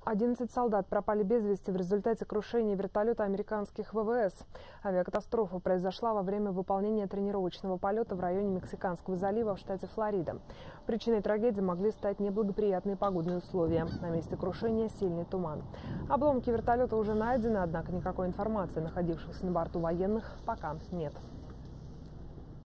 11 солдат пропали без вести в результате крушения вертолета американских ВВС. Авиакатастрофа произошла во время выполнения тренировочного полета в районе Мексиканского залива в штате Флорида. Причиной трагедии могли стать неблагоприятные погодные условия. На месте крушения сильный туман. Обломки вертолета уже найдены, однако никакой информации о находившихся на борту военных пока нет.